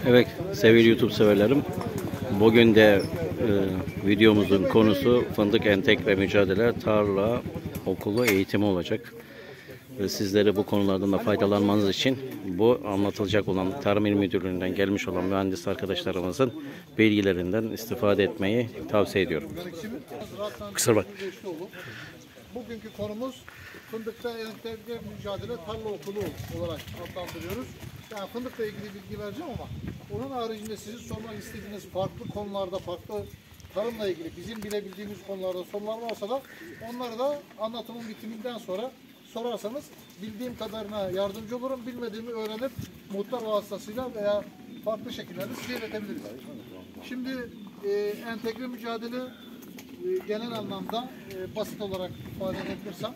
Evet sevgili YouTube severlerim, bugün de videomuzun konusu fındık entegre mücadele tarla okulu eğitimi olacak. Sizlere bu konulardan da faydalanmanız için bu anlatılacak olan Tarım İl Müdürlüğü'nden gelmiş olan mühendis arkadaşlarımızın bilgilerinden istifade etmeyi tavsiye ediyorum. Kusura bak. Bugünkü konumuz fındıkta entegre mücadele tarla okulu olarak adlandırıyoruz. Yani fındıkla ilgili bilgi vereceğim ama onun haricinde sizin sormak istediğiniz farklı konularda, farklı tarımla ilgili bizim bilebildiğimiz konularda sorular varsa da onları da anlatımın bitiminden sonra sorarsanız bildiğim kadarına yardımcı olurum. Bilmediğimi öğrenip muhtar vasıtasıyla veya farklı şekillerde size iletebiliriz. Şimdi entegre mücadele genel anlamda basit olarak ifade edebilirsem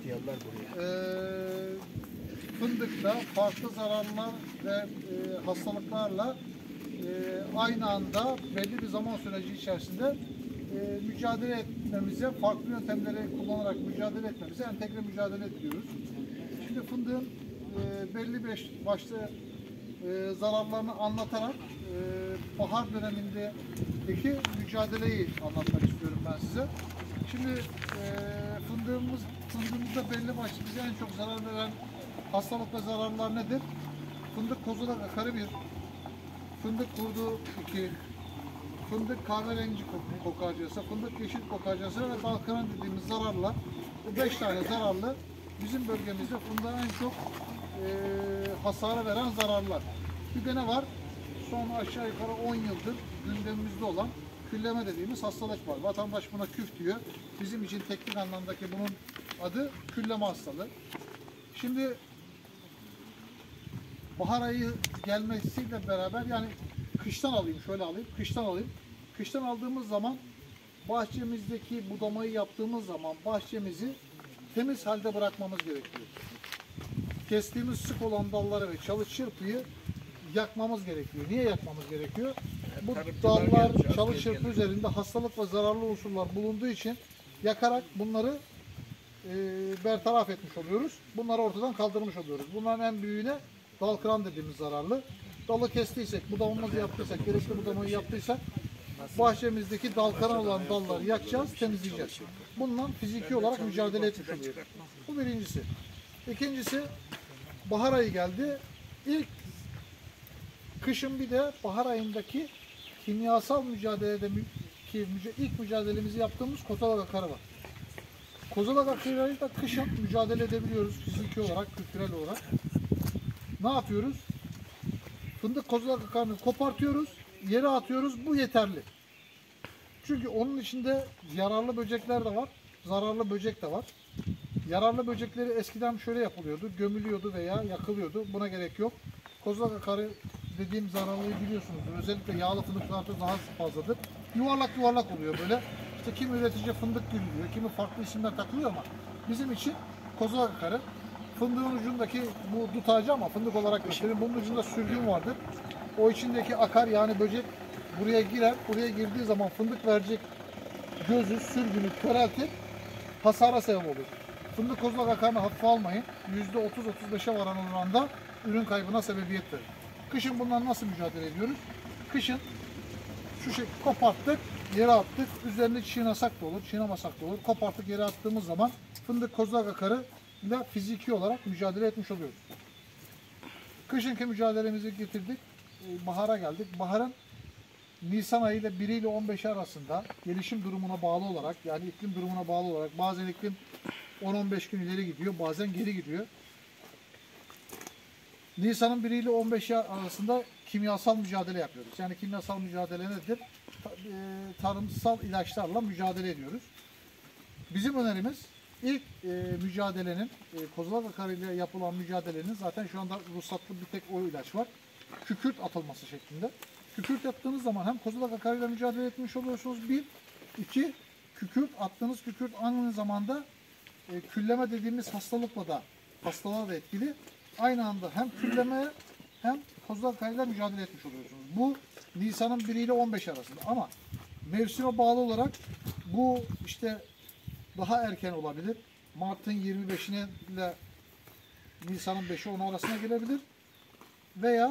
fındıkta farklı zararlar ve hastalıklarla aynı anda belli bir zaman süreci içerisinde mücadele etmemize, farklı yöntemleri kullanarak mücadele etmemize entegre mücadele ediyoruz. Şimdi fındığın belli başlı zararlarını anlatarak bahar dönemindeki mücadeleyi anlatmak istiyorum ben size. Şimdi fındığımızda belli başlı bize en çok zarar veren hastalık ve zararlar nedir? Fındık kozalak akarı 1, fındık kurdu 2, fındık kahverengi kokarcası, fındık yeşil kokarcası ve dalkıran dediğimiz zararla, bu 5 tane zararlı bizim bölgemizde fındığa en çok hasara veren zararlar. Bir de ne var? Son aşağı yukarı 10 yıldır gündemimizde olan külleme dediğimiz hastalık var. Vatandaş buna küf diyor. Bizim için teknik anlamdaki bunun adı külleme hastalığı. Şimdi bahar ayı gelmesiyle beraber, yani kıştan alayım, şöyle alayım, kıştan alayım. Kıştan aldığımız zaman bahçemizdeki budamayı yaptığımız zaman bahçemizi temiz halde bırakmamız gerekiyor. Kestiğimiz sık olan dalları ve çalı çırpıyı yakmamız gerekiyor. Niye yakmamız gerekiyor? Bu dallar, çalı çırpı üzerinde hastalık ve zararlı unsurlar bulunduğu için yakarak bunları bertaraf etmiş oluyoruz. Bunları ortadan kaldırmış oluyoruz. Bunların en büyüğüne dal kıran dediğimiz zararlı. Dalı kestiysek, budamamızı yaptıysak, gerekli budamayı yaptıysak bahçemizdeki dal kıran olan dalları yakacağız, temizleyeceğiz. Bundan fiziki olarak mücadele etmiş oluyoruz. Bu birincisi. İkincisi, bahar ayı geldi. Kışın bir de bahar ayındaki kimyasal mücadelede ilk mücadelemizi yaptığımız kozalak akarı var. Kozalak akarıyla da kışın mücadele edebiliyoruz fiziki olarak, kültürel olarak. Ne yapıyoruz? Fındık kozalak akarını kopartıyoruz, yere atıyoruz. Bu yeterli. Çünkü onun içinde yararlı böcekler de var, zararlı böcek de var. Yararlı böcekleri eskiden şöyle yapılıyordu, gömülüyordu veya yakılıyordu. Buna gerek yok. Kozalak akarı dediğim zararlıyı biliyorsunuz. Özellikle yağlı fındıklarda daha fazladır. Yuvarlak yuvarlak oluyor böyle. İşte kim üretici fındık gülü diyor, kimi farklı isimler takılıyor ama bizim için kozalak akarı. Fındığın ucundaki bu dut ağacı ama fındık olarak göstereyim. Bunun ucunda sürgün vardır. O içindeki akar, yani böcek buraya girer. Buraya girdiği zaman fındık verecek gözü, sürgünü köreltir. Hasara sebep olur. Fındık kozalak akarını hafife almayın. %30-35'e varan oranda ürün kaybına sebebiyet verir. Kışın bundan nasıl mücadele ediyoruz? Kışın şu şekilde koparttık, yere attık. Üzerine çiğnasak da olur, çiğnemasak da olur. Koparttık, yere attığımız zaman fındık kozalak akarı ile fiziki olarak mücadele etmiş oluyoruz. Kışınki mücadelemizi getirdik. Bahara geldik. Baharın Nisan ayı ile 1 ile 15 arasında gelişim durumuna bağlı olarak, yani iklim durumuna bağlı olarak, bazen iklim 10-15 gün ileri gidiyor, bazen geri gidiyor. Nisan'ın 1 ile 15 arasında kimyasal mücadele yapıyoruz. Yani kimyasal mücadele nedir? Tarımsal ilaçlarla mücadele ediyoruz. Bizim önerimiz ilk mücadelenin, kozalak akarıyla yapılan mücadelenin, zaten şu anda ruhsatlı bir tek o ilaç var. Kükürt atılması şeklinde. Kükürt attığınız zaman hem kozalak akarıyla mücadele etmiş oluyorsunuz. 1, 2, attığınız kükürt aynı zamanda külleme dediğimiz hastalığa da etkili. Aynı anda hem küllemeye hem kozalak akarıyla mücadele etmiş oluyorsunuz. Bu Nisan'ın 1 ile 15 arasında, ama mevsime bağlı olarak bu işte daha erken olabilir. Mart'ın 25'ine ile Nisan'ın 5'i 10 arasına gelebilir. Veya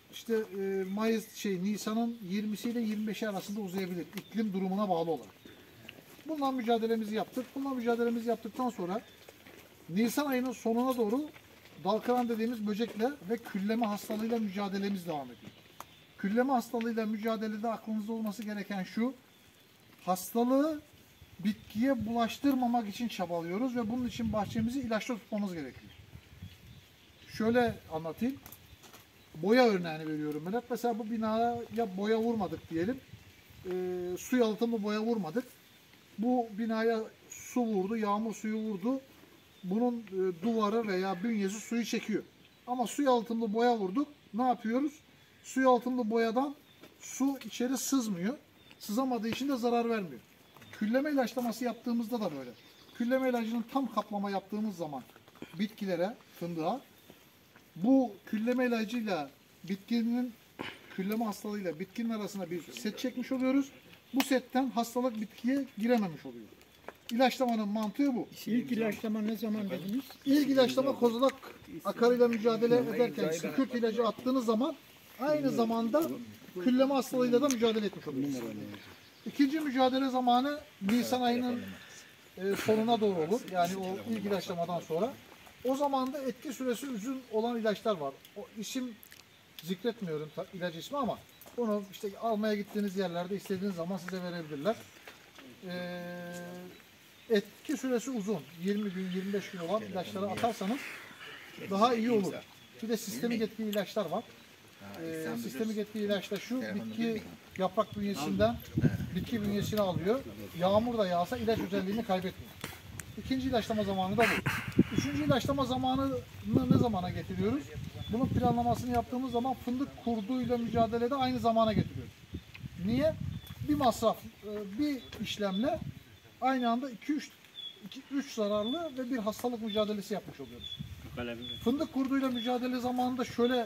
işte Nisan'ın 20'si ile 25'i arasında uzayabilir. İklim durumuna bağlı olarak. Bununla mücadelemizi yaptık. Bununla mücadelemizi yaptıktan sonra Nisan ayının sonuna doğru dalkıran dediğimiz böcekle ve külleme hastalığıyla mücadelemiz devam ediyor. Külleme hastalığıyla mücadelede aklınızda olması gereken şu: hastalığı bitkiye bulaştırmamak için çabalıyoruz ve bunun için bahçemizi ilaçla tutmamız gerekiyor. Şöyle anlatayım. Boya örneğini veriyorum ben hep. Mesela bu binaya boya vurmadık diyelim. Su yalıtımı boya vurmadık. Bu binaya su vurdu, yağmur suyu vurdu. Bunun duvarı veya bünyesi suyu çekiyor. Ama su yalıtımlı boya vurduk. Ne yapıyoruz? Su yalıtımlı boyadan su içeri sızmıyor. Sızamadığı için de zarar vermiyor. Külleme ilaçlaması yaptığımızda da böyle. Külleme ilacının tam kaplama yaptığımız zaman bitkilere, fındığa, bu külleme ilacıyla bitkinin külleme hastalığıyla bitkinin arasında bir set çekmiş oluyoruz. Bu setten hastalık bitkiye girememiş oluyor. İlaçlamanın mantığı bu. İlk ilaçlama ne zaman dediniz? İlk ilaçlama kozalak akarıyla mücadele ederken kükürt ilacı attığınız zaman aynı zamanda külleme hastalığıyla da mücadele etmiş oluyorsunuz. İkinci mücadele zamanı Nisan ayının sonuna doğru olur. Yani o ilk ilaçlamadan sonra. O zaman da etki süresi uzun olan ilaçlar var. O isim zikretmiyorum ilaç ismi ama onu işte almaya gittiğiniz yerlerde istediğiniz zaman size verebilirler. Etki süresi uzun. 20 gün, 25 gün olan ilaçları atarsanız daha iyi olur. Bir de sistemik etkili ilaçlar var. Sistemik etkili ilaç da şu: bitki yaprak bünyesinden bitki bünyesini alıyor. Yağmur da yağsa ilaç özelliğini kaybetmiyor. İkinci ilaçlama zamanı da bu. Üçüncü ilaçlama zamanını ne zamana getiriyoruz? Bunun planlamasını yaptığımız zaman fındık kurduyla mücadelede aynı zamana getiriyoruz. Niye? Bir masraf, bir işlemle aynı anda 3 zararlı ve bir hastalık mücadelesi yapmış oluyoruz. Fındık kurduyla mücadele zamanında şöyle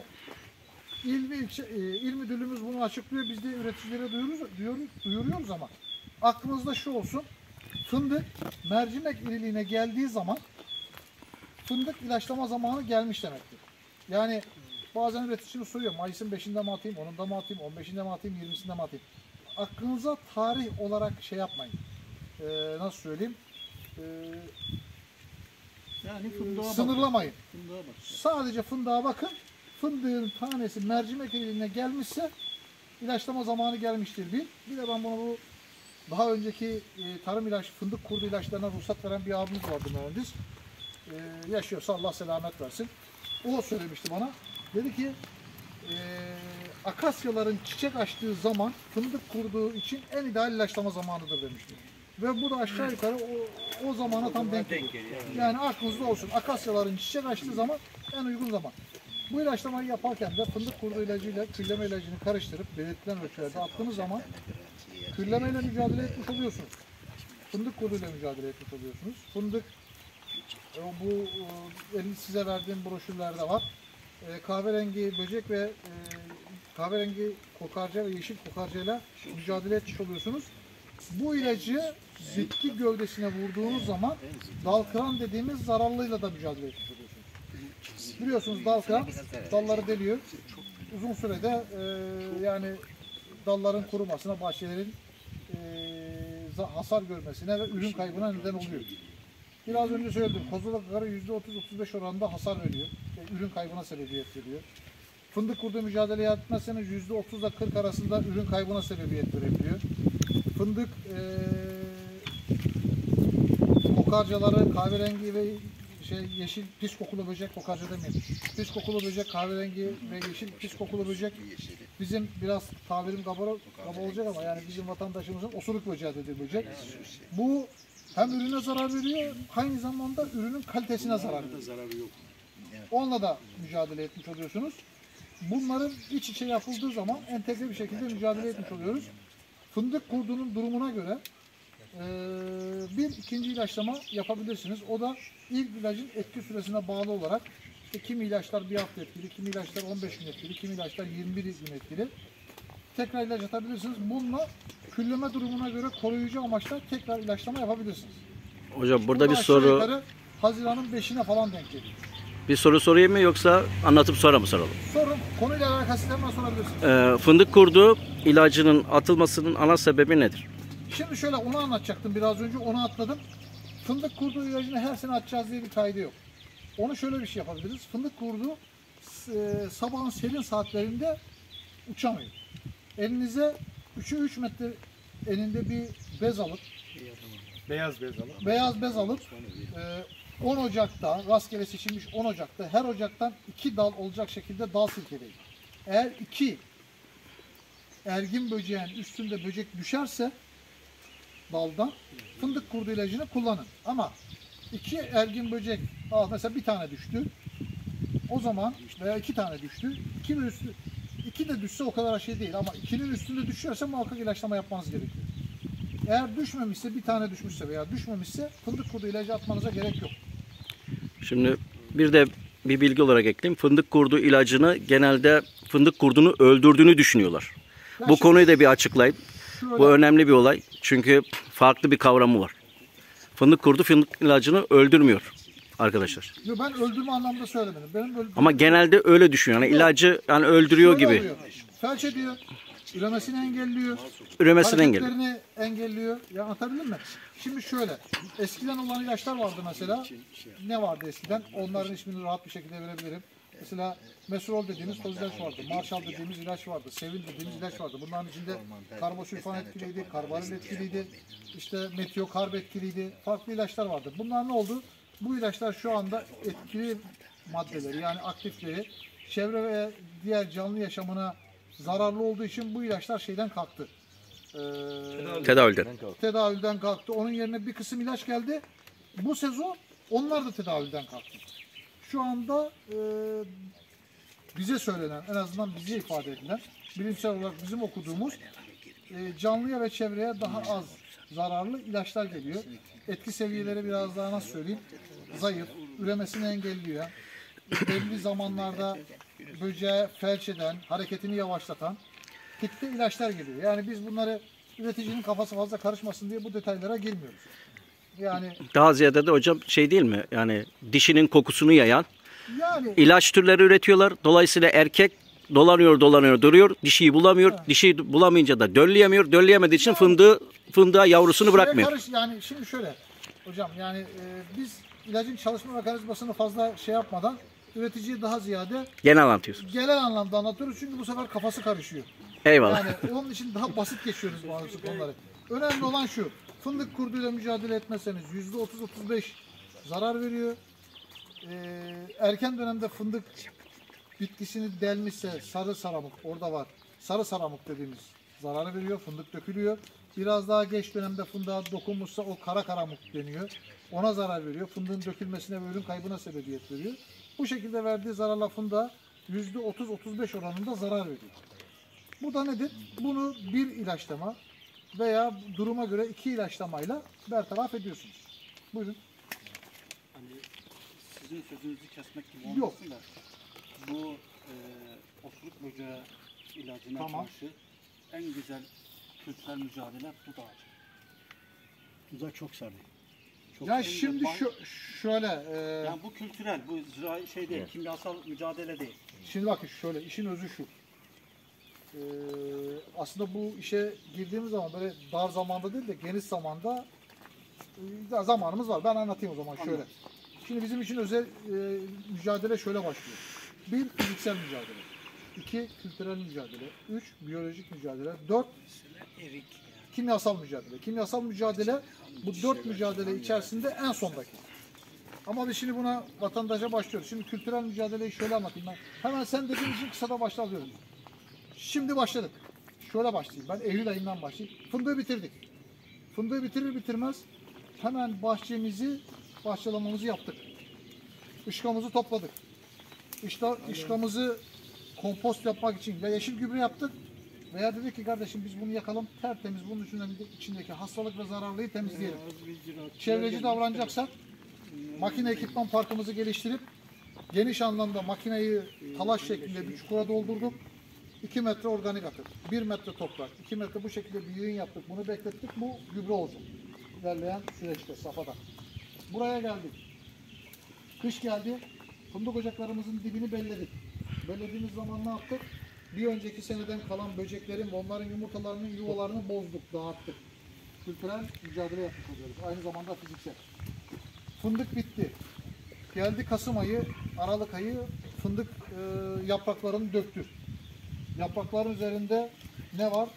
İl Müdürlüğümüz bunu açıklıyor. Biz de üreticilere duyuruyoruz ama aklınızda şu olsun: fındık mercimek iriliğine geldiği zaman fındık ilaçlama zamanı gelmiş demektir. Yani bazen üreticimiz soruyor: Mayıs'ın 5'inde mi atayım, 10'unda mı atayım, 15'inde mi atayım, 20'sinde mi atayım? Aklınıza tarih olarak şey yapmayın. Nasıl söyleyeyim? Yani fındığa Sınırlamayın. bakın. Sadece fındığa bakın. Fındığın tanesi mercimek eline gelmişse ilaçlama zamanı gelmiştir bil. Bir de ben bunu daha önceki tarım ilaç, fındık kurdu ilaçlarına ruhsat veren bir abimiz vardı, mühendis. Yaşıyorsa Allah selamet versin. O söylemişti bana. Dedi ki akasyaların çiçek açtığı zaman fındık kurduğu için en ideal ilaçlama zamanıdır demişti. Ve bu da aşağı yukarı o zamana tam denk geliyor. Yani aklınızda olsun: akasyaların çiçek açtığı zaman en uygun zaman. Bu ilaçlamayı yaparken de fındık kurdu ilacıyla külleme ilacını karıştırıp belirtilen ölçülerde attığınız zaman küllemeyle mücadele etmiş oluyorsunuz. Fındık kurduyla mücadele etmiş oluyorsunuz. Fındık bu size verdiğim broşürlerde var. Kahverengi böcek ve kahverengi kokarca ve yeşil kokarcayla mücadele etmiş oluyorsunuz. Bu ilacı bitki gövdesine vurduğunuz zaman dalkıran dediğimiz zararlıyla da mücadele etmiş oluyorsunuz. Biliyorsunuz dalkıran dalları deliyor. Uzun sürede yani dalların kurumasına, bahçelerin hasar görmesine ve ürün kaybına neden oluyor. Biraz önce söyledim, kozalak akarı %30-35 oranında hasar veriyor. Ürün kaybına sebebiyet veriyor. Fındık kurdu mücadele etmezseniz %30 ile 40 arasında ürün kaybına sebebiyet verebiliyor. Fındık kokarcaları, kahverengi ve yeşil pis kokulu böcek, kokarca demeyin. Pis kokulu böcek, kahverengi ve yeşil pis kokulu böcek. Bizim biraz tabirim kaba olacak ama yani bizim vatandaşımızın osuruk böceği dediği böcek. Bu hem ürüne zarar veriyor, aynı zamanda ürünün kalitesine zarar veriyor. Onunla da mücadele etmiş oluyorsunuz. Bunların iç içe yapıldığı zaman entegre bir şekilde mücadele etmiş oluyoruz. Fındık kurdunun durumuna göre bir ikinci ilaçlama yapabilirsiniz. O da ilk ilacın etki süresine bağlı olarak işte kimi ilaçlar bir hafta etkili, kimi ilaçlar 15 gün etkili, kimi ilaçlar 21 gün etkili. Tekrar ilaç atabilirsiniz. Bununla külleme durumuna göre koruyucu amaçla tekrar ilaçlama yapabilirsiniz. Hocam burada bir aşağı soru. yukarı Haziran'ın 5'ine falan denk geliyor. Bir soru sorayım mı yoksa anlatıp sonra mı soralım? Sorun, konuyla alakası hemen sorabilirsin. Fındık kurdu ilacının atılmasının ana sebebi nedir? Şimdi şöyle onu anlatacaktım biraz önce, onu atladım. Fındık kurdu ilacını her sene atacağız diye bir kaydı yok. Onu şöyle bir şey yapabiliriz. Fındık kurdu sabahın serin saatlerinde uçamıyor. Elinize 3'e 3 metre eninde bir bez alıp, beyaz bez alıp 10 Ocak'ta, rastgele seçilmiş 10 Ocak'ta her ocaktan 2 dal olacak şekilde dal silkeleyin. Eğer 2 ergin böceğin üstünde böcek düşerse daldan fındık kurdu ilacını kullanın. Ama 2 ergin böcek, mesela bir tane düştü. O zaman veya 2 tane düştü. 2 de düşse o kadar şey değil ama 2'nin üstünde düşerse muhakkak ilaçlama yapmanız gerekiyor. Eğer düşmemişse, bir tane düşmüşse veya düşmemişse fındık kurdu ilacı atmanıza gerek yok. Şimdi bir de bir bilgi olarak ekleyeyim. Fındık kurdu ilacını genelde fındık kurdunu öldürdüğünü düşünüyorlar. Ya Bu şimdi konuyu da bir açıklayın. şöyle, Bu önemli bir olay. Çünkü farklı bir kavramı var. Fındık kurdu fındık ilacını öldürmüyor arkadaşlar. ben öldürme anlamda söylemedim. Ama genelde öyle düşünüyor. Yani ilacı yani öldürüyor Şöyle gibi. oluyor. Felç ediyor. Üremesini engelliyor. Üremesini engelliyor. Hareketlerini engelliyor. Ya anlatabildim mi? Şimdi şöyle. Eskiden olan ilaçlar vardı mesela. Ne vardı eskiden? Onların ismini rahat bir şekilde verebilirim. Mesela Mesurol dediğimiz toz ilaç vardı. Marshall dediğimiz ilaç vardı. Sevil dediğimiz ilaç vardı. Bunların içinde karbosülfan etkiliydi, karbaril etkiliydi. İşte metiyokarb etkiliydi. Farklı ilaçlar vardı. Bunlar ne oldu? Bu ilaçlar şu anda etkili maddeleri yani aktifleri çevre ve diğer canlı yaşamına zararlı olduğu için bu ilaçlar şeyden kalktı. Tedavülden kalktı. Onun yerine bir kısım ilaç geldi. Bu sezon onlar da tedavülden kalktı. Şu anda bize söylenen, en azından bize ifade edilen, bilimsel olarak bizim okuduğumuz canlıya ve çevreye daha az zararlı ilaçlar geliyor. Etki seviyeleri biraz daha nasıl söyleyeyim, zayıf, üremesini engelliyor. Belli zamanlarda böceğe felç eden, hareketini yavaşlatan tipte ilaçlar geliyor. Yani biz bunları üreticinin kafası fazla karışmasın diye bu detaylara girmiyoruz. Yani Daha ziyade de hocam şey değil mi? Yani dişinin kokusunu yayan ilaç türleri üretiyorlar. Dolayısıyla erkek dolanıyor duruyor. Dişiyi bulamıyor. Evet. Dişiyi bulamayınca da dölleyemiyor. Dölleyemediği için fındığa yavrusunu bırakmıyor. Yani şimdi şöyle hocam yani biz ilacın çalışma mekanizmasını fazla şey yapmadan üreticiye daha ziyade genel anlatıyorsunuz. Genel anlamda anlatıyoruz çünkü bu sefer kafası karışıyor. Eyvallah. Yani onun için daha basit geçiyoruz bazı konuları. Önemli olan şu. Fındık kurduyla mücadele etmezseniz %30-35 zarar veriyor. Erken dönemde fındık bitkisini delmişse sarı saramık orada var. Sarı saramık dediğimiz zararı veriyor. Fındık dökülüyor. Biraz daha geç dönemde fındığa dokunmuşsa o kara karamuk deniyor. Ona zarar veriyor. Fındığın dökülmesine ve ürün kaybına sebebiyet veriyor. Bu şekilde verdiği zararla fındığa %30-35 oranında zarar veriyor. Bu da nedir? Bunu bir ilaçlama veya duruma göre 2 ilaçlamayla bertaraf ediyorsunuz. Buyurun. Hani sizin sözünüzü kesmek gibi olmasın da bu osuruk böceği ilacına karşı en güzel kültürel mücadele dut ağacı. Duda çok sarı. Ya şimdi şöyle yani bu kültürel, bu zirai şey değil, kimyasal mücadele değil. Şimdi bakın şöyle işin özü şu. Aslında bu işe girdiğimiz zaman böyle dar zamanda değil de geniş zamanda zamanımız var. Ben anlatayım o zaman şöyle. Şimdi bizim için özel mücadele şöyle başlıyor. 1. Fiziksel mücadele. 2. Kültürel mücadele. 3. Biyolojik mücadele. 4. Kimyasal mücadele. Kimyasal mücadele bu 4 mücadele içerisinde en sondaki. Ama biz şimdi buna vatandaşa başlıyoruz. Şimdi kültürel mücadeleyi şöyle anlatayım ben. Hemen sen dediğin için kısa da başlayalım. Şimdi başladık. Şöyle başlayayım. Ben Eylül ayından başlayayım. Fındığı bitirdik. Fındığı bitirir bitirmez hemen bahçelamamızı yaptık. Işkamızı topladık. Işkamızı kompost yapmak için ya yeşil gübre yaptık veya dedik ki kardeşim biz bunu yakalım tertemiz bunun içindeki hastalık ve zararlıyı temizleyelim. Çevreci davranacaksak makine ekipman parkımızı geliştirip geniş anlamda makineyi talaş şeklinde bir çukura doldurduk. 2 metre organik atık, 1 metre toprak, 2 metre bu şekilde bir yığın yaptık. Bunu beklettik. Bu gübre olacak. İlerleyen süreçte safhada. Buraya geldik. Kış geldi. Fındık ocaklarımızın dibini belledik. Bellediğimiz zaman ne yaptık? Bir önceki seneden kalan böceklerin ve onların yumurtalarının yuvalarını bozduk, dağıttık. Kültürel mücadele yapmış oluyoruz. Aynı zamanda fiziksel. Fındık bitti. Geldi Kasım ayı, Aralık ayı fındık yapraklarını döktü. Yaprakların üzerinde ne var?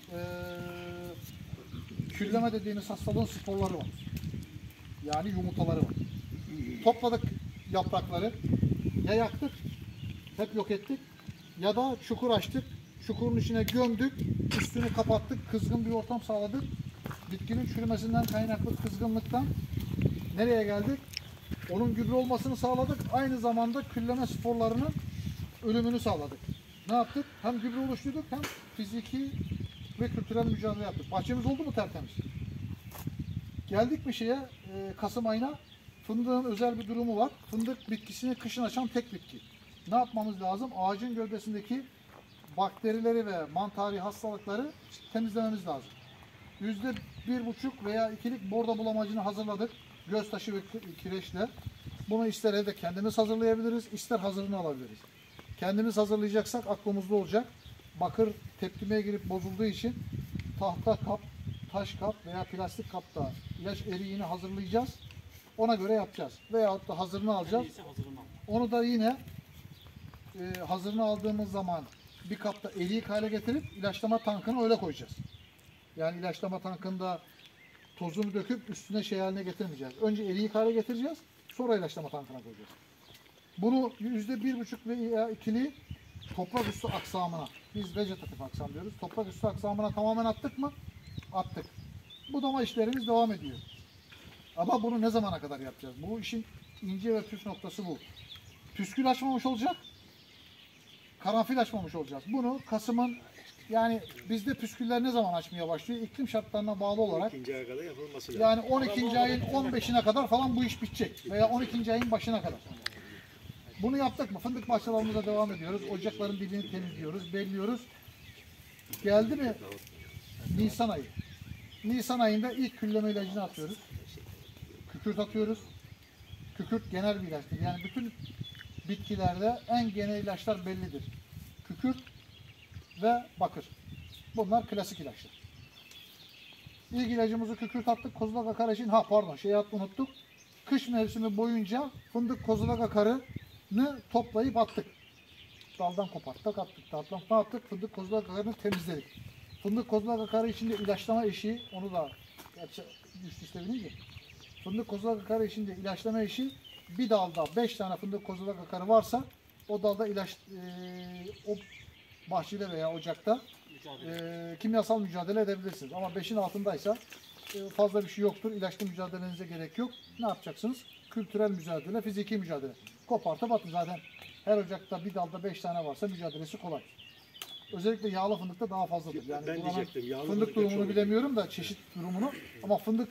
Külleme dediğimiz hastalığın sporları var. Yani yumurtaları var. Topladık yaprakları, ya yaktık, hep yok ettik, ya da çukur açtık, çukurun içine gömdük, üstünü kapattık, kızgın bir ortam sağladık. Bitkinin çürümesinden kaynaklı kızgınlıktan nereye geldik? Onun gübre olmasını sağladık, aynı zamanda külleme sporlarının ölümünü sağladık. Ne yaptık? Hem gübre oluşturduk, hem fiziki ve kültürel mücadele yaptık. Bahçemiz oldu mu tertemiz? Geldik bir şeye, Kasım ayına. Fındığın özel bir durumu var. Fındık bitkisini kışın açan tek bitki. Ne yapmamız lazım? Ağacın gövdesindeki bakterileri ve mantari hastalıkları temizlememiz lazım. %1,5 veya 2'lik bordo bulamacını hazırladık. Göz taşı ve kireçle. Bunu ister evde kendimiz hazırlayabiliriz, ister hazırını alabiliriz. Kendimiz hazırlayacaksak aklımızda olacak. Bakır tepkimeye girip bozulduğu için tahta kap, taş kap veya plastik kapta ilaç eriğini hazırlayacağız. Ona göre yapacağız. Veyahut da hazırını alacağız. Onu da yine hazırını aldığımız zaman bir kapta eriyik hale getirip ilaçlama tankına öyle koyacağız. Yani ilaçlama tankında tozunu döküp üstüne şey haline getirmeyeceğiz. Önce eriyik hale getireceğiz. Sonra ilaçlama tankına koyacağız. Bunu %1,5 veya 2'li toprak üstü aksamına, biz vejetatif aksam diyoruz. Toprak üstü aksamına tamamen attık mı? Attık. Budama işlerimiz devam ediyor. Ama bunu ne zamana kadar yapacağız? Bu işin ince ve püf noktası bu. Püskül açmamış olacak. Karanfil açmamış olacağız. Bunu Kasım'ın, yani bizde püsküller ne zaman açmaya başlıyor? İklim şartlarına bağlı olarak. 12. aya kadar yapılması lazım. Yani 12. ayın 15'ine kadar falan bu iş bitecek. Veya 12. ayın başına kadar. Bunu yaptık mı? Fındık bahçelerimize devam ediyoruz. Ocakların dibini temizliyoruz, belliyoruz. Geldi mi Nisan ayı? Nisan ayında ilk külleme ilacını atıyoruz. Kükürt atıyoruz. Kükürt genel bir ilaçtır. Yani bütün bitkilerde en genel ilaçlar bellidir. Kükürt ve bakır. Bunlar klasik ilaçlar. İlk ilacımızı kükürt attık. Kozulak akarı için, unuttuk. Kış mevsimi boyunca fındık kozulak akarını toplayıp attık. Daldan koparttık, attık. Daldan ne yaptık? Fındık kozulak akarını temizledik. Fındık kozulak akarı içinde ilaçlama eşiği, onu da üst üste binince. Fındık kozulak akarı içinde ilaçlama eşiği, bir dalda 5 tane fındık kozulak akarı varsa o dalda o bahçede veya ocakta kimyasal mücadele edebilirsiniz. Ama 5'in altındaysa fazla bir şey yoktur. İlaçlı mücadelenize gerek yok. Ne yapacaksınız? Kültürel mücadele, fiziki mücadele. Kopartıp atın zaten. Her ocakta bir dalda 5 tane varsa mücadelesi kolay. Özellikle yağlı fındıkta daha fazladır. Yani ben diyecektim, yağlı fındık durumunu bilemiyorum da çeşit durumunu, ama fındık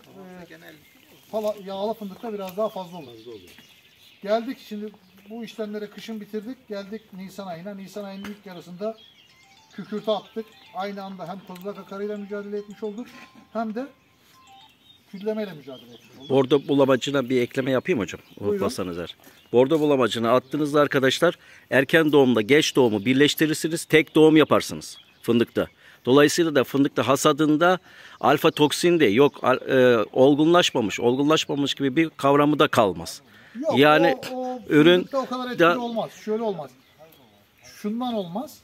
yağlı fındıkta biraz daha fazla olur. Geldik şimdi bu işlemleri kışın bitirdik. Geldik Nisan ayına. Nisan ayının ilk yarısında kükürtü attık. Aynı anda hem kozulak akarıyla mücadele etmiş olduk, hem de küllemeyle mücadele etmiş olduk. Bordo bulamacına bir ekleme yapayım hocam. Unutmazsanız eğer. Bordo bulamacını attığınızda arkadaşlar erken doğumla geç doğumu birleştirirsiniz. Tek doğum yaparsınız fındıkta. Dolayısıyla da fındıkta hasadında alfa toksin de yok, olgunlaşmamış gibi bir kavramı da kalmaz. Yok, yani o ürün o kadar etkili olmaz. Şöyle olmaz. Şundan olmaz.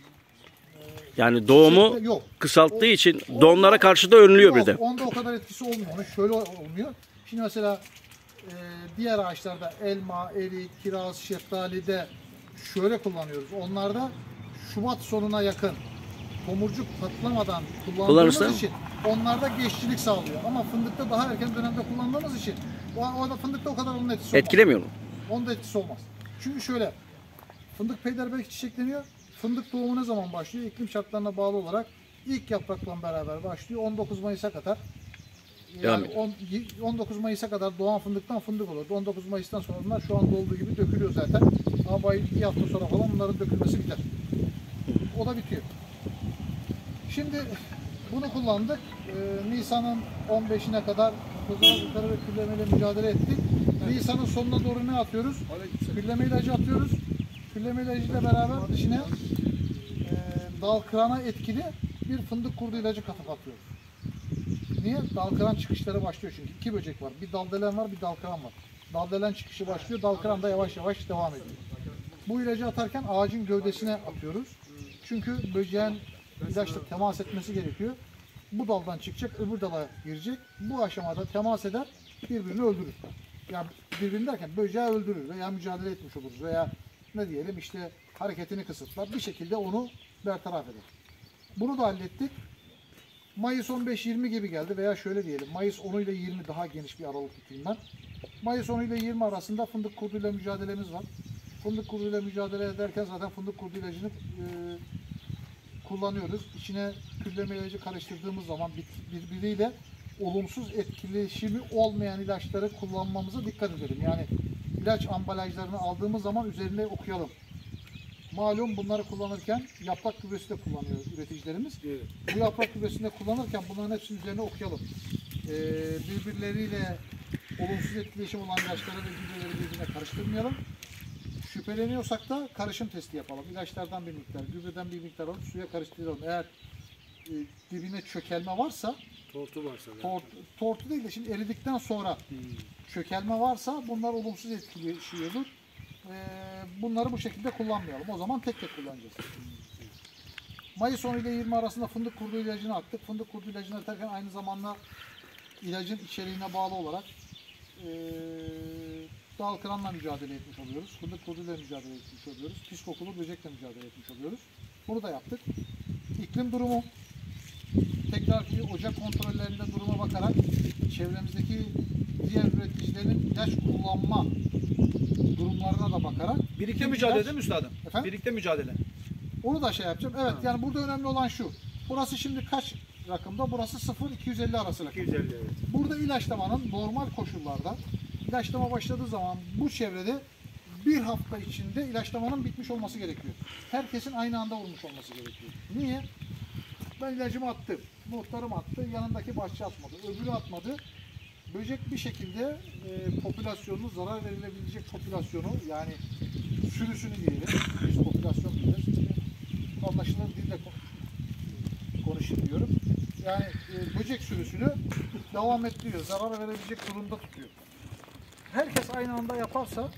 Yani doğumu Yok. kısalttığı için donlara karşı da önlüyor bir de. Onda o kadar etkisi olmuyor. Onun şöyle olmuyor. Şimdi mesela diğer ağaçlarda elma, erik, kiraz, şeftalide şöyle kullanıyoruz. Onlarda Şubat sonuna yakın tomurcuk patlamadan kullandığımız için onlarda geçicilik sağlıyor. Ama fındıkta daha erken dönemde kullandığımız için orada fındıkta o kadar onun etkisi olmaz. Etkilemiyor mu? Onda etkisi olmaz. Çünkü şöyle, fındık peyderpey çiçekleniyor. Fındık doğumu ne zaman başlıyor? İklim şartlarına bağlı olarak ilk yaprakla beraber başlıyor. 19 Mayıs'a kadar. Yani 19 Mayıs'a kadar doğan fındıktan fındık olur. 19 Mayıs'tan sonra bunlar şu anda olduğu gibi dökülüyor zaten. Ama bir hafta sonra falan bunların dökülmesi biter. O da bitiyor. Şimdi bunu kullandık. Nisan'ın 15'ine kadar kozalak akarı ve küllemeyle mücadele ettik. Nisan'ın sonuna doğru ne atıyoruz? Külleme ilacı atıyoruz. Külleme ilacıyla beraber dışına dal kırana etkili bir fındık kurdu ilacı katıp atıyoruz. Niye? Dal kıran çıkışları başlıyor çünkü. İki böcek var. Bir daldelen var, bir dal kıran var. Daldelen çıkışı başlıyor, dal kıran da yavaş yavaş devam ediyor. Bu ilacı atarken ağacın gövdesine atıyoruz. Çünkü böceğin ilaçla temas etmesi gerekiyor. Bu daldan çıkacak, öbür dala girecek. Bu aşamada temas eder, birbirini öldürür. Yani birbirini derken böceği öldürür veya mücadele etmiş oluruz veya ne diyelim işte hareketini kısıtlar. Bir şekilde onu bertaraf eder. Bunu da hallettik. Mayıs 15-20 gibi geldi veya şöyle diyelim. Mayıs 10 ile 20 daha geniş bir aralık tutayım ben. Mayıs 10 ile 20 arasında fındık kurduyla mücadelemiz var. Fındık kurduyla mücadele ederken zaten fındık kurdu ilacını kullanıyoruz. İçine külleme ilacı karıştırdığımız zaman birbiriyle olumsuz etkileşimi olmayan ilaçları kullanmamıza dikkat edelim. Yani ilaç ambalajlarını aldığımız zaman üzerinde okuyalım. Malum bunları kullanırken yaprak gübresi de kullanıyor üreticilerimiz. Evet. Bu yaprak gübresini kullanırken bunların hepsinin üzerine okuyalım. Birbirleriyle olumsuz etkileşim olan ilaçları ve gübreleri birbirine karıştırmayalım. Şüpheleniyorsak da karışım testi yapalım. İlaçlardan bir miktar, gübreden bir miktar alıp suya karıştıralım. Eğer dibine çökelme varsa, tortu varsa, tortu değil de şimdi eridikten sonra çökelme varsa bunlar olumsuz etkileşiyordur. Bunları bu şekilde kullanmayalım. O zaman tek tek kullanacağız. Mayıs 10 ile 20 arasında fındık kurdu ilacını attık. Fındık kurdu ilacını atarken aynı zamanda ilacın içeriğine bağlı olarak dal kıranla mücadele etmiş oluyoruz. Fındık kurduyla mücadele etmiş oluyoruz. Pis kokulu böcekle mücadele etmiş oluyoruz. Bunu da yaptık. İklim durumu, tekrar ocak kontrollerinde duruma bakarak çevremizdeki diğer üreticilerin ilaç kullanma durumlarına da bakarak. Birlikte mücadele değil mi üstadım? Efendim? Birlikte mücadele. Onu da şey yapacağım. Evet, yani burada önemli olan şu. Burası şimdi kaç rakımda? Burası 0-250 arası rakımda. 250 evet. Burada ilaçlamanın normal koşullarda ilaçlama başladığı zaman bu çevrede bir hafta içinde ilaçlamanın bitmiş olması gerekiyor. Herkesin aynı anda vurmuş olması gerekiyor. Niye? Ben ilacımı attım. Muhtarım attı. Yanındaki bahçe atmadı. Öbürü atmadı. Böcek bir şekilde popülasyonunu, zarar verilebilecek popülasyonu, yani sürüsünü diyelim. Biz popülasyon diyeceğiz. Anlaşılır dille konuşayım diyorum. Yani böcek sürüsünü devam ettiriyor. Zarar verebilecek durumda tutuyor. Herkes aynı anda yaparsa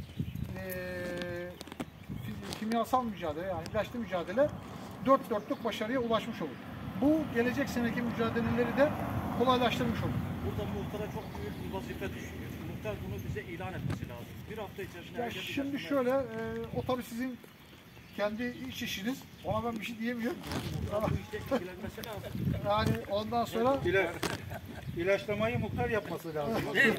kimyasal mücadele, yani ilaçlı mücadele dört dörtlük başarıya ulaşmış olur. Bu gelecek seneki mücadeleleri de kolaylaştırmış olur. Burada muhtara çok büyük bir vazife düşüyor. Muhtar bunu bize ilan etmesi lazım. Bir hafta içerisinde... Ya şimdi şöyle, o tabii sizin kendi iç işiniz. Ona ben bir şey diyemiyorum. Bu işte ilgilenmesi lazım. Yani ondan sonra... İlaçlamayı muhtar yapması lazım.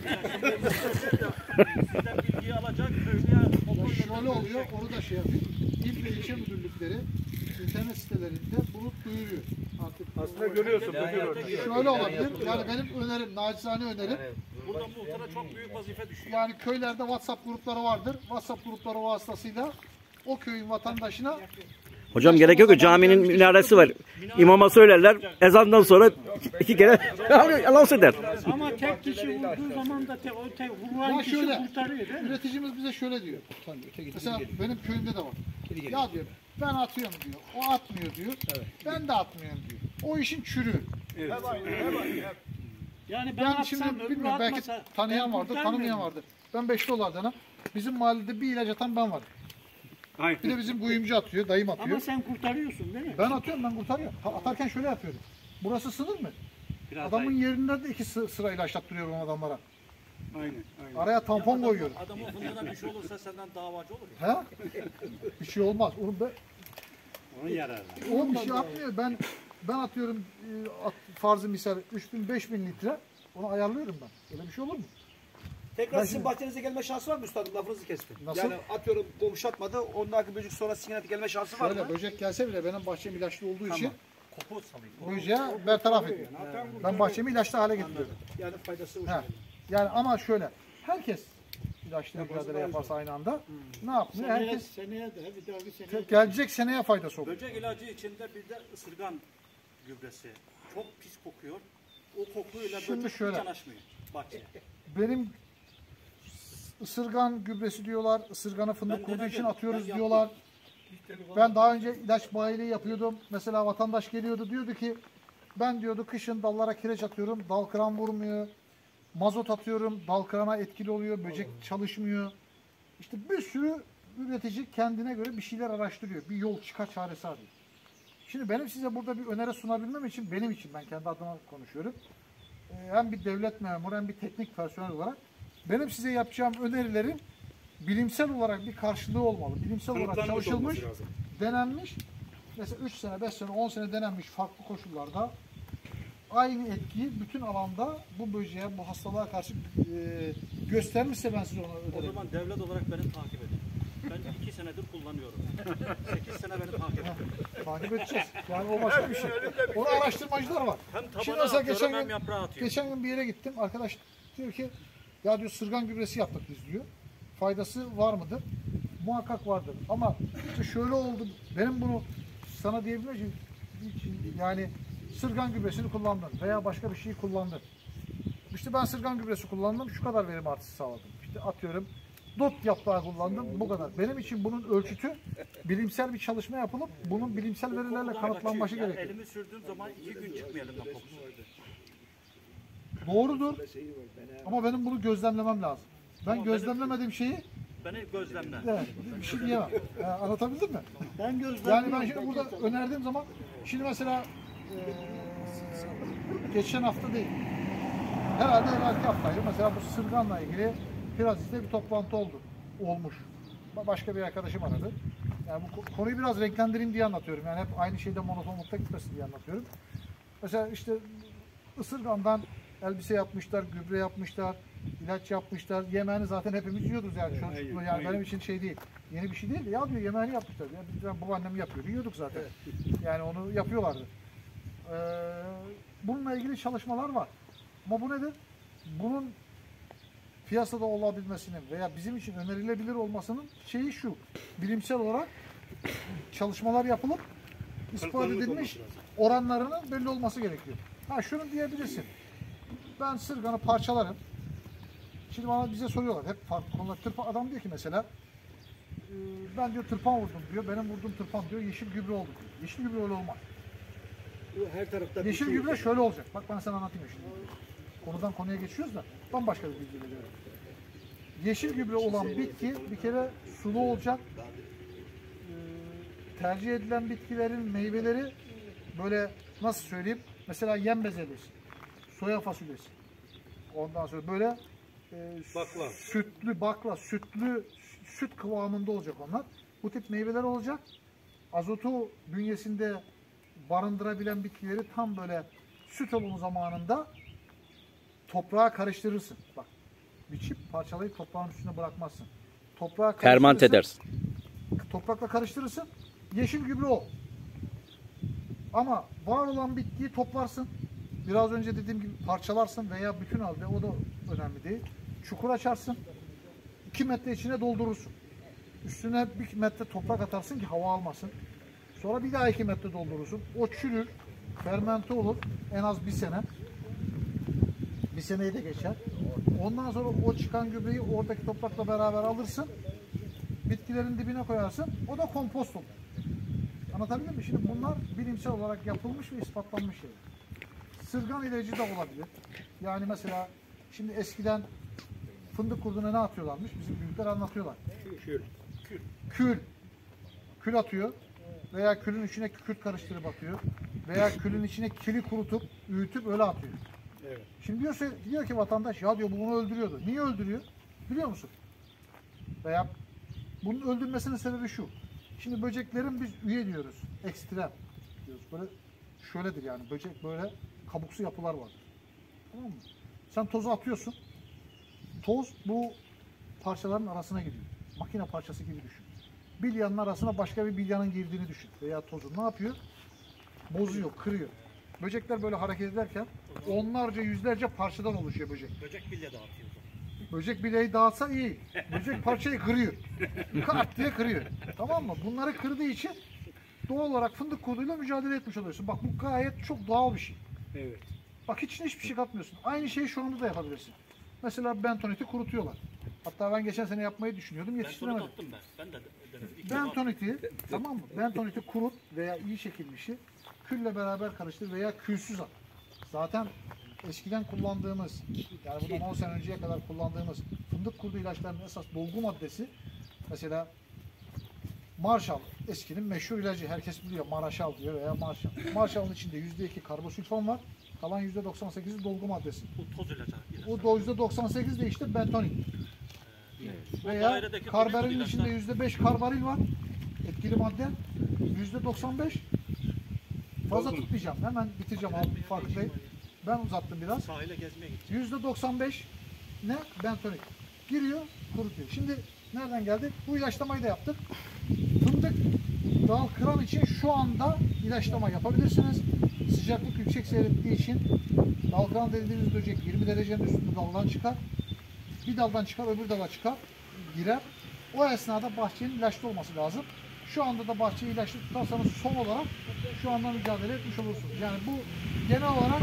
Sizden bilgiyi alacak, köylüye... Şöyle oluyor, onu da şey yapayım. İl ve ilçe müdürlükleri internet sitelerinde bunu duyuruyor. Artık Aslında görüyorsun. şöyle olabilir. Yani benim önerim, nacizane önerim. Burada muhtara çok büyük vazife düşüyor. Yani köylerde WhatsApp grupları vardır. WhatsApp grupları vasıtasıyla o köyün vatandaşına... Hocam gerek yok ki caminin minaresi var. İmama söylerler. Ezandan sonra iki kere anons eder. Ama tek kişi vurduğu zaman da vurulan Ya kişi şöyle, kurtarıyor değil mi? üreticimiz bize şöyle diyor. Mesela benim köyümde de var. Ya diyor, ben atıyorum diyor. O atmıyor diyor. Ben de atmıyorum diyor. O işin çürüğü. Yani ben Yani şimdi atsam öbürü bilmiyorum, belki atmasa tanıyan ben vardır, kurtarmıyorum. tanımayan vardır. Ben Beşliovlar'danım. Bizim mahallede bir ilaç atan ben varım. Aynen. Bir de bizim kuyumcu atıyor, dayım atıyor. Ama sen kurtarıyorsun değil mi? Ben atıyorum, ben kurtarıyorum. Atarken şöyle yapıyorum. Burası sınır mı? Adamın yerinde de iki sıra ilaçlattırıyorum adamlara. Aynen. Araya tampon koyuyorum. Adamın fındığına bir şey olursa senden davacı olur. He? Bir şey olmaz. Onun yararı. O bir şey atmıyor. Ben atıyorum farzı misal 3000-5000 litre. Onu ayarlıyorum ben. Öyle bir şey olur mu? Tekrar sizin bahçenize gelme şansı var mı üstadım? Lafınızı kestim. Nasıl? Yani atıyorum komşu atmadı. Ondaki böcek sonra sinyalete gelme şansı var mı? Şöyle böcek gelse bile benim bahçem ilaçlı olduğu için Kopu salayım. böceği bertaraf ediyor. Ben bahçemi ilaçlı hale getiriyorum. Yani faydası He. Yani ama şöyle, herkes ilaçlı mücadele yaparsa aynı anda ne yapmıyor? Herkes Seneye de bir dahaki seneye. gelecek seneye faydası olur. Böcek ilacı içinde bir de ısırgan gübresi. Çok pis kokuyor. O kokuyla Şimdi böcek şöyle. hiç yanaşmıyor bahçeye. Benim ısırgan gübresi diyorlar. Isırganı fındık kurduğu için atıyoruz diyorlar. Ben daha önce ilaç bayiliği yapıyordum. Mesela vatandaş geliyordu, diyordu ki ben diyordu kışın dallara kireç atıyorum, dal kıran vurmuyor. Mazot atıyorum, dal kırana etkili oluyor, böcek çalışmıyor. İşte bir sürü üretici kendine göre bir şeyler araştırıyor. Bir yol çıkar çaresi arıyor. Şimdi benim size burada bir öneri sunabilmem için, benim için, ben kendi adıma konuşuyorum. Hem bir devlet memuru hem bir teknik personel olarak benim size yapacağım önerilerin bilimsel olarak bir karşılığı olmalı. Bilimsel olarak çalışılmış, denenmiş. Mesela 3 sene, 5 sene, 10 sene denenmiş farklı koşullarda aynı etkiyi bütün alanda bu böceğe, bu hastalığa karşı göstermişse ben size onu öderim. O zaman devlet olarak beni takip edin. Ben 2 senedir kullanıyorum. 8 sene beni takip edin. Takip edeceğiz. Yani o başka bir şey. Onu araştırmacılar var. Hem Şimdi tabana mesela atıyorum hem yaprağa atıyorum. geçen gün bir yere gittim. Arkadaş diyor ki ya diyor sırgan gübresi yaptık biz diyor. Faydası var mıdır? Muhakkak vardır. Ama işte şöyle oldu. Benim bunu sana diyebilirim yani sırgan gübresini kullandım veya başka bir şeyi kullandım. İşte ben sırgan gübresi kullandım, şu kadar verim artışı sağladım. İşte atıyorum dut yaprağı kullandım, bu kadar. Benim için bunun ölçütü bilimsel bir çalışma yapılıp bunun bilimsel verilerle kanıtlanması Yani gerekiyor. elimi sürdüğüm zaman 2 gün çıkmıyor elimden kokusu. Doğrudur. Ama benim bunu gözlemlemem lazım. Ben gözlemlemediğim şeyi Beni gözlemle. evet, bir şey diyemem. Anlatabildim mi? Ben gözlemliyorum. Yani ben şimdi burada önerdiğim zaman şimdi mesela geçen hafta değil. Herhalde evvelki haftaydı. Mesela bu sırganla ilgili Piraziz'de bir toplantı olmuş. Başka bir arkadaşım aradı. Yani bu konuyu biraz renklendireyim diye anlatıyorum. Yani hep aynı şeyde monotonlukta gitmesin diye anlatıyorum. Mesela işte ısırgandan elbise yapmışlar, gübre yapmışlar, ilaç yapmışlar. Yemeğini zaten hepimiz yiyoruz yani. Çocukluğu yani benim için şey değil. Yeni bir şey değil de ya diyor yemeğini yapmışlar. Yani ben babaannem yapıyordu, yiyorduk zaten. Yani onu yapıyorlardı. Bununla ilgili çalışmalar var. Ama bu nedir? Bunun piyasada olabilmesinin veya bizim için önerilebilir olmasının şeyi şu. Bilimsel olarak çalışmalar yapılıp ispat edilmiş oranlarının belli olması gerekiyor. Ha şunu diyebilirsin. Ben sırganı parçalarım. Şimdi bana bize soruyorlar. Hep farklı konular. Adam diyor ki mesela ben diyor tırpan vurdum diyor. Benim vurduğum tırpan diyor yeşil gübre oldu diyor. Yeşil gübre öyle olmaz. Her tarafta Yeşil gübre şöyle olacak. Bak ben sana anlatayım şimdi. Konudan konuya geçiyoruz da bambaşka bir bilgi veriyorum. Yeşil gübre olan bitki bir kere sulu olacak. Tercih edilen bitkilerin meyveleri böyle nasıl söyleyeyim? Mesela yem bezelyesi, soya fasulyesi. Ondan sonra böyle süt kıvamında olacak onlar. Bu tip meyveler olacak. Azotu bünyesinde barındırabilen bitkileri tam böyle süt olum zamanında toprağa karıştırırsın. Bak, biçip parçalayıp toprağın üstüne bırakmazsın. Toprağa Ferment edersin. Toprakla karıştırırsın. Yeşil gübre o. Ama var olan bitkiyi toplarsın. Biraz önce dediğim gibi parçalarsın veya bütün halde, o da önemli değil. Çukur açarsın. 2 metre içine doldurursun. Üstüne 1 metre toprak atarsın ki hava almasın. Sonra bir daha 2 metre doldurursun. O çürür. Fermente olur. En az 1 sene. 1 seneyi de geçer. Ondan sonra o çıkan gübreyi oradaki toprakla beraber alırsın. Bitkilerin dibine koyarsın. O da kompost olur. Anlatabildim mi? Şimdi bunlar bilimsel olarak yapılmış ve ispatlanmış şeyler. Sırgan ilacı da olabilir. Yani mesela şimdi eskiden fındık kurduna ne atıyorlarmış? Bizim büyükler anlatıyorlar. Kül atıyor. Veya külün içine kükürt karıştırıp atıyor. Veya külün içine kili kurutup, öğütüp öyle atıyor. Evet. Şimdi diyor ki vatandaş ya diyor bunu öldürüyordu. Niye öldürüyor? Biliyor musun? Veya bunun öldürmesinin sebebi şu. Şimdi böceklerin biz üye diyoruz. Ekstrem diyoruz. Böyle şöyledir yani. Böcek böyle kabuksu yapılar var. Tamam mı? Sen tozu atıyorsun. Toz bu parçaların arasına gidiyor. Makine parçası gibi düşün. Bilyanın arasına başka bir bilyanın girdiğini düşün. Veya tozu ne yapıyor? Bozuyor, kırıyor. Böcekler böyle hareket ederken onlarca, yüzlerce parçadan oluşuyor böcek. Böcek bilye dağıtıyor. Böcek bileği dağıtsa iyi. Böcek parçayı kırıyor. Kart diye kırıyor. Tamam mı? Bunları kırdığı için doğal olarak fındık kurduyla mücadele etmiş oluyorsun. Bak bu gayet çok doğal bir şey. Evet. Bak hiçbir şey katmıyorsun. Aynı şeyi şu anda da yapabilirsin. Mesela bentoniti kurutuyorlar. Hatta ben geçen sene yapmayı düşünüyordum, yetiştiremedim. Bentoniti, tamam mı? Bentoniti kurut veya iyi çekilmişi külle beraber karıştır veya külsüz at. Zaten eskiden kullandığımız, yani bundan 10 sene önceye kadar kullandığımız fındık kurdu ilaçlarının esas dolgu maddesi mesela Marshall, eskinin meşhur ilacı, herkes biliyor, Maraşal diyor veya Marshall. Marshall'ın içinde %2 karbosülfon var, kalan %98'i dolgu maddesi. Bu toz ilacı. O %98 de işte bentonit. Veya karbarilin içinde %5 karbaril var, etkili madde, %95. Fazla tutmayacağım, hemen bitireceğim abi, farkındayım. Ben uzattım biraz. Sahile gezmeye gittim. %95 ne? Bentonit. Giriyor, kurutuyor. Şimdi nereden geldik? Bu ilaçlamayı da yaptık. Fındık dal kıran için şu anda ilaçlama yapabilirsiniz. Sıcaklık yüksek seyrettiği için dal kıran dediğimiz böcek 20 derecenin üstünde daldan çıkar. Bir daldan çıkar, öbür dala çıkar, girer. O esnada bahçenin ilaçlı olması lazım. Şu anda da bahçeyi ilaçlı tutarsanız son olarak şu anda mücadele etmiş olursunuz. Yani bu genel olarak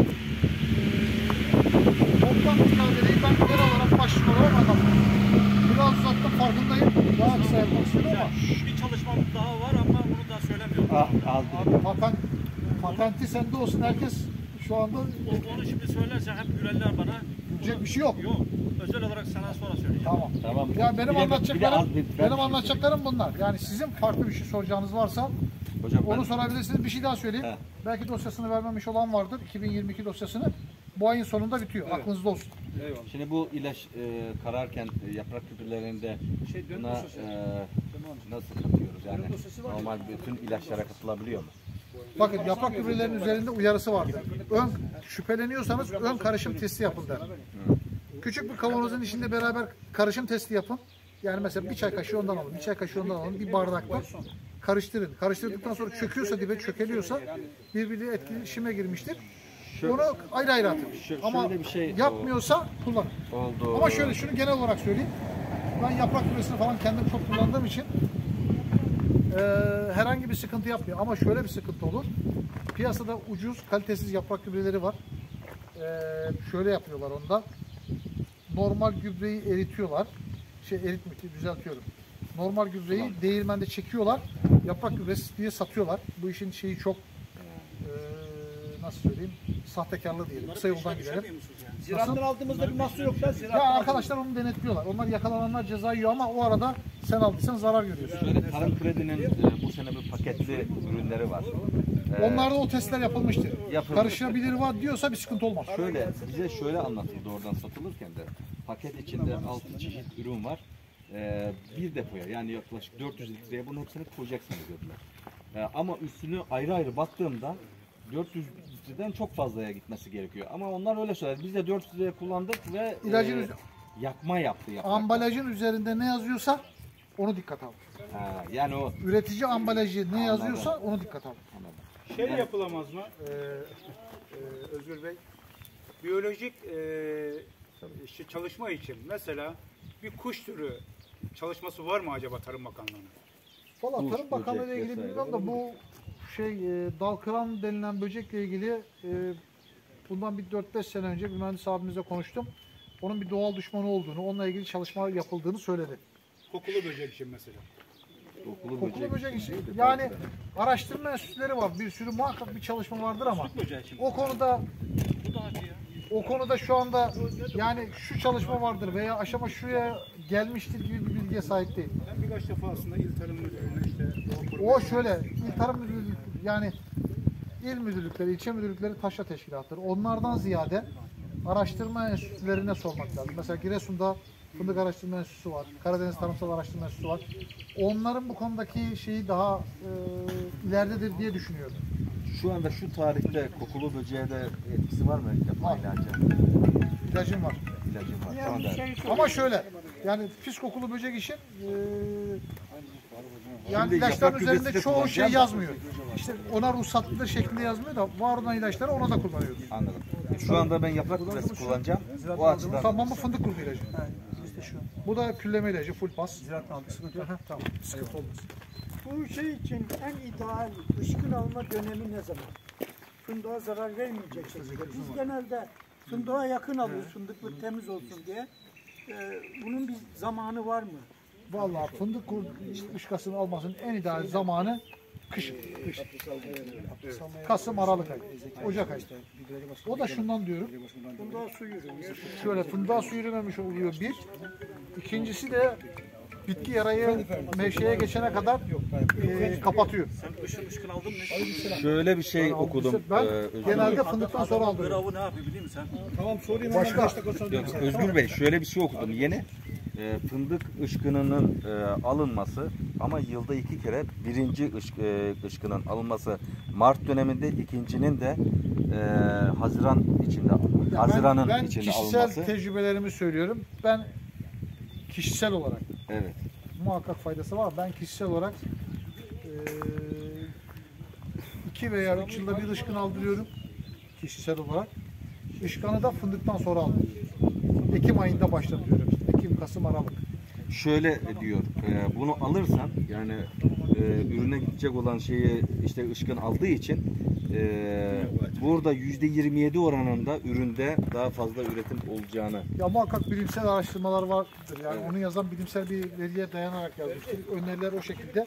toplam mücadeleyi ben genel olarak başlık olarak anlattım. Biraz uzattım, farkındayım. Daha kısa yapmak istedim ama. Bir çalışmamız daha var ama bunu da söylemiyorum. Abi patenti sende olsun, herkes şu anda Onu şimdi söylersen hep gülerler bana. gülecek bir şey yok. Yok. Özel olarak sana sonra söyleyeceğim. Tamam. Ya benim anlatacaklarım bunlar. Yani sizin farklı bir şey soracağınız varsa hocam, onu sorabilirsiniz. Bir şey daha söyleyeyim. Belki dosyasını vermemiş olan vardır. 2022 dosyasını. Bu ayın sonunda bitiyor. Evet. Aklınızda olsun. Eyvallah. Şimdi bu ilaç kararken yaprak gübrelerinde buna nasıl katıyoruz? Yani normal bütün ilaçlara katılabiliyor mu? Bakın yaprak gübrelerinin üzerinde uyarısı vardır. Şüpheleniyorsanız ön karışım testi yapın der. Küçük bir kavanozun içinde beraber karışım testi yapın. Yani mesela bir çay kaşığı ondan alın, bir çay kaşığı ondan alın, bir bardakta karıştırın. Karıştırdıktan sonra çöküyorsa dibe, çökeliyorsa birbiriyle etkileşime girmiştir. Onu ayrı ayrı atın. Ama bir şey yapmıyorsa kullanın. Ama şöyle, şunu genel olarak söyleyeyim. Ben yaprak gübresini falan kendim çok kullandığım için herhangi bir sıkıntı yapmıyor. Ama şöyle bir sıkıntı olur. Piyasada ucuz, kalitesiz yaprak gübreleri var. Şöyle yapıyorlar onda. Normal gübreyi eritiyorlar. Düzeltiyorum. Normal gübreyi değirmende çekiyorlar. Yaprak gübresi diye satıyorlar. Bu işin şeyi çok nasıl söyleyeyim? Sahtekarlığı diyelim. Kısa yoldan gidelim. Ziraattan aldığımızda bir mahsur yok da. Ya arkadaşlar onu denetliyorlar. Onlar yakalananlar ceza yiyor ama o arada sen aldıysan zarar görüyorsun. Şöyle Tarım Kredi'nin bu sene bir paketli ürünleri var. Onlarda o testler yapılmıştır. Karışabilir var diyorsa bir sıkıntı olmaz. Şöyle bize şöyle anlatıldı oradan satılırken de paket içinde 6 çeşit ürün var. Bir depoya yani yaklaşık 400 litreye bunun hepsini koyacaksınız dediler. Ama üstünü ayrı ayrı baktığımda 400 litreden çok fazlaya gitmesi gerekiyor. Ama onlar öyle söyledi. Biz de 400 litreye kullandık ve İlacın yakma yaptı. Ambalajın üzerinde ne yazıyorsa onu dikkat al. Yani o üretici ambalajı ne yazıyorsa onu dikkat al. Şey yapılamaz mı? Özgür Bey, biyolojik işte çalışma için mesela bir kuş türü çalışması var mı acaba Tarım Bakanlığı'nın? Valla Tarım Bakanlığı ile ilgili bilmiyorum da bu dal kıran denilen böcekle ilgili bundan bir 4-5 sene önce bir mühendis abimizle konuştum. Onun bir doğal düşmanı olduğunu, onunla ilgili çalışmalar yapıldığını söyledi. Kokulu böcek için mesela. Kokulu böcek için. Yani araştırma enstitüleri var. Bir sürü muhakkak bir çalışma vardır ama o konuda şu anda yani şu çalışma vardır veya aşama şuraya gelmiştir gibi bir bilgiye sahip değil. Ben birkaç defa aslında İl Tarım Müdürlüğü'ne işte o şöyle, İl Tarım Müdürlüğü yani il müdürlükleri, ilçe müdürlükleri taşra teşkilatları. Onlardan ziyade araştırma enstitülerine sormak lazım. Mesela Giresun'da Fındık Araştırma Enstitüsü var. Karadeniz Tarımsal Araştırma Enstitüsü var. Onların bu konudaki şeyi daha ileridedir diye düşünüyorum. Şu anda şu tarihte kokulu böceğe de etkisi var mı? Var. İlacım var. Şu anda. Ama şöyle, yani pis kokulu böcek için yani ilaçların üzerinde çoğu şey yazmıyor. İşte ona ruhsatlıdır şeklinde yazmıyor da var olan ilaçları ona da kullanıyoruz. Anladım. Şu anda ben yaprak gübresi kullanacağım. O açıdan. Tamamı fındık kurdu ilacı. Bu da külleme ilacı, full pas. Ziraat aldık, sıkıntı yok. Tamam, sıkıntı olmaz. Bu şey için en ideal ışkın alma dönemi ne zaman? Fındığa zarar vermeyecek şekilde. Biz genelde fındığa yakın alıyoruz, fındıklık temiz olsun diye. Bunun bir zamanı var mı? Vallahi fındık ışkasını almasının en ideal zamanı kış. Kasım, Aralık ayı, Ocak ayı. O da şundan diyorum. Fındığa su yürümüyor. Şöyle fındığa su yürümemiş oluyor bir. İkincisi de bitki yarayı mevşeye geçene kadar kapatıyor. Sen ışkın aldın mı? Şöyle bir şey okudum. Ben Özgür genelde fındıktan sonra alıyorum. Gravı ne yapıyor biliyor musun sen? Tamam sorayım. Başka? Yok, Özgür Bey şöyle bir şey okudum yeni. Fındık ışkınının alınması ama yılda 2 kere birinci ışkının alınması Mart döneminde, ikincinin de Haziran içinde, Haziran'ın ben içinde kişisel alınması. tecrübelerimi söylüyorum. Ben kişisel olarak Evet. muhakkak faydası var. Ben kişisel olarak 2 veya 3 yılda bir ışkın aldırıyorum. Kişisel olarak. Işkanı da fındıktan sonra aldırıyorum. Ekim ayında başlatıyorum. Ekim, Kasım, Aralık. Şöyle diyor, bunu alırsan yani ürüne gidecek olan şeyi işte ışkın aldığı için burada %27 oranında üründe daha fazla üretim olacağını. Ya muhakkak bilimsel araştırmalar vardır. Yani onu yazan bilimsel bir veriye dayanarak yazmıştır. Öneriler o şekilde.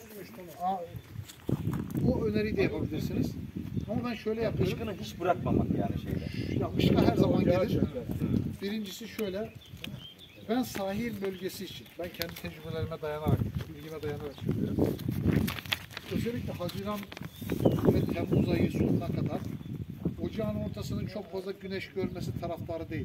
O öneriyi de yapabilirsiniz. Ama ben şöyle yapıyorum. Işkını hiç bırakmamak yani şeyde. Ya ışka her zaman gelir. Birincisi şöyle. Ben sahil bölgesi için, ben kendi tecrübelerime dayanarak, bilgime dayanarak söylüyorum. Özellikle Haziran ve Temmuz ayı sonuna kadar ocağın ortasının çok fazla güneş görmesi taraftarı değil.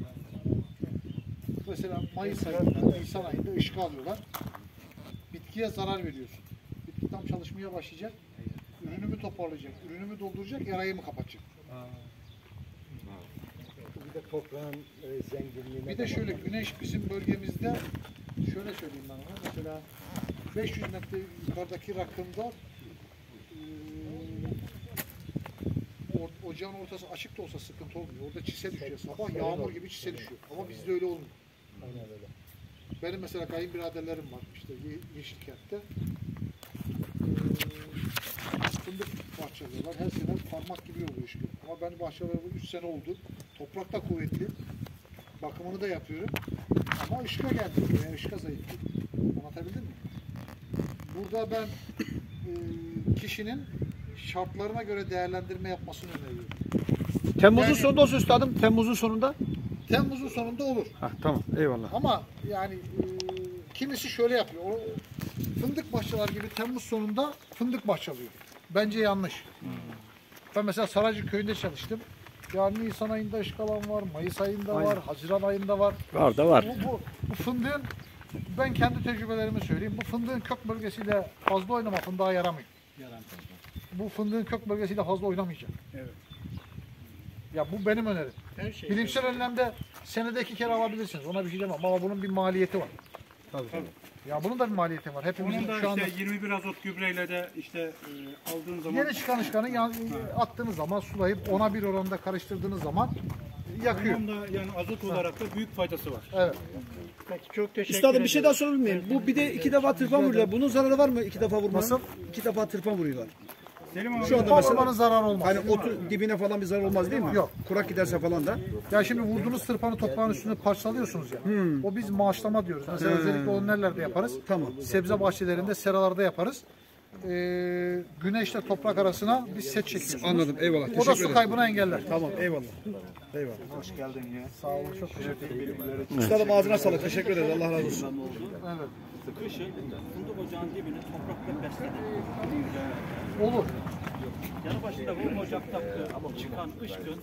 Mesela Mayıs ayında, Nisan ayında ışık alıyorlar. Bitkiye zarar veriyorsun. Bitki tam çalışmaya başlayacak. Ürünümü toparlayacak, ürünümü dolduracak, yarayı mı kapatacak? Bir de toprağın zenginliğine. Bir de şöyle güneş bizim bölgemizde şöyle söyleyeyim ben ona. Mesela 500 metre yukarıdaki rakımda ocağın ortası açık da olsa sıkıntı olmuyor. Orada çise düşüyor. Sabah yağmur gibi çise düşüyor. Ama bizde öyle olmuyor. Benim mesela kayınbiraderlerim var işte Yeşilkent'te. Fındık bahçeleriler. Her sene parmak gibi oluyor işte. Ama benim bahçelerim 3 sene oldu. Toprak da kuvvetli. Bakımını da yapıyorum. Ama ışıka geldi. Yani ışıka zayıf. Anlatabildim mi? Burada ben kişinin şartlarına göre değerlendirme yapmasını öneriyorum. Temmuz'un Yani- sonunda olsun üstadım. Temmuz'un sonunda. Temmuz'un sonunda olur. Hah, tamam eyvallah. Ama yani kimisi şöyle yapıyor. O fındık bahçeler gibi Temmuz sonunda fındık bahçalıyor. Bence yanlış. Ben mesela Saraycı köyünde çalıştım. Yani Nisan ayında ışık alan var, Mayıs ayında var, Haziran ayında var. Var da var. Bu fındığın, ben kendi tecrübelerimi söyleyeyim. Bu fındığın kök bölgesiyle fazla oynama fındığa yaramıyor. Bu fındığın kök bölgesiyle fazla oynamayacak. Evet. Ya bu benim önerim. Bilimsel önlemde senede 2 kere alabilirsiniz. Ona bir şey demem ama bunun bir maliyeti var. Tabii. Ya bunun da bir maliyeti var. Hepimizin Onun da şu anda işte 21 azot gübreyle de işte aldığın zaman yeni çıkan ışkanı attığınız zaman sulayıp ona bir oranda karıştırdığınız zaman yakıyor. onun da yani azot olarak da büyük faydası var. Evet. Peki çok teşekkür Üstadım ederim. bir şey daha sorabilir miyim? Bu bir de 2 defa tırpan vuruyorlar. Bunun zararı var mı 2 defa vurmanın? Nasıl? 2 defa tırpan vuruyorlar. Selim abi Şu anda Tırpan mesela vurmanın zararı olmaz. hani otu dibine falan bir zarar olmaz değil mi? Yok. Kurak giderse falan da. Ya şimdi vurduğunuz tırpanı toprağın üstüne parçalıyorsunuz ya. O biz maaşlama diyoruz. Mesela özellikle onu nerelerde yaparız? Tamam. Sebze bahçelerinde, seralarda yaparız. Güneşle toprak arasına bir set çekiyoruz. Anladım. Eyvallah. O da Teşekkür su ederim. kaybını engeller. Tamam. Eyvallah. Eyvallah. Sağ olun, çok teşekkür ederim. Üstadım ağzına sağlık. Teşekkür ederiz. Allah razı olsun. Evet. Kışın fındık ocağın dibini toprakla besledik. Olur. Yanı başında bu ocakta çıkan ışkın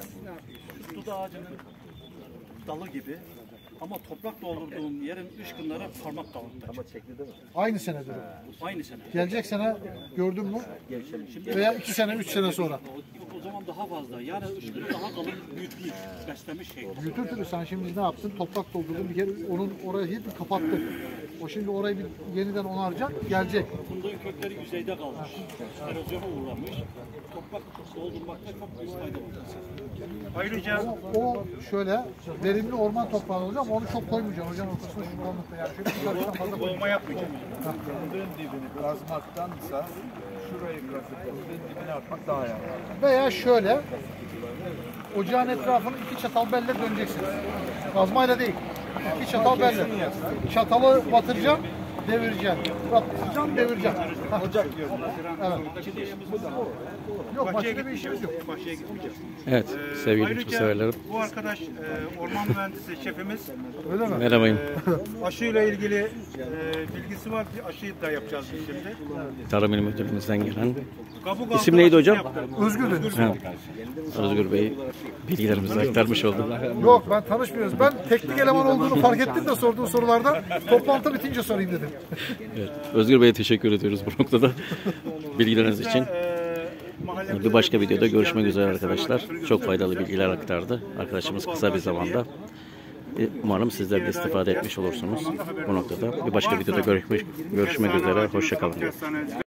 dut ağacının dalı gibi ama toprak doldurduğum yerin ışkınları parmak kalınlıkta çıktı. Aynı senedir o. Aynı sene. Gelecek sene gördün mü? Veya 2 sene, 3 sene sonra. O zaman daha fazla. Yani ışkını daha kalın büyütmüş, beslemiş şey. Büyütür sen şimdi ne yaptın? Toprak doldurdun bir kere onun orayı hep kapattın. O şimdi orayı bir yeniden onaracak, gelecek. Fındığın kökleri yüzeyde kalmış. Erozyona uğramış. Toprak doldurmakta çok büyük fayda var. ayrıca O şöyle verimli orman toprağı olacak ama onu çok koymayacaksın hocam ortasına şu kalınlıkta yani şöyle bir karıştan fazla koymayacaksın. boğma yapmayacak. Fındığın dibini kazmaktansa şurayı kazıp fındığın dibine atmak daha yararlı. Veya şöyle ocağın etrafını 2 çatal belle döneceksiniz. Kazmayla değil. İki çatal bende. Çatalı batıracağım, devireceğim. Batıracağım, devireceğim. Ocak diyorum. Evet. Yok, başka bir işimiz yok. Bahçeye gitmeyeceğiz. Evet sevgili Ayrıca YouTube severlerim. bu arkadaş orman mühendisi şefimiz. Öyle mi? Merhabayım. Aşıyla ilgili bilgisi var. Bir aşıyı da yapacağız biz şimdi. Tarım İl Müdürlüğümüzden gelen. Kabuk İsim altı neydi aşısı hocam? yaptık. Özgür Bey. Ha, Özgür Bey bilgilerimizi aktarmış oldu. Yok, ben tanışmıyoruz. Ben teknik eleman olduğunu fark ettim de sorduğun sorularda. Toplantı bitince sorayım dedim. Evet, Özgür Bey'e teşekkür ediyoruz bu noktada bilgileriniz için. Bir başka videoda görüşmek üzere arkadaşlar. Çok faydalı bilgiler aktardı arkadaşımız kısa bir zamanda. Umarım sizler de istifade etmiş olursunuz bu noktada. Bir başka videoda görüşmek üzere. Hoşça kalın.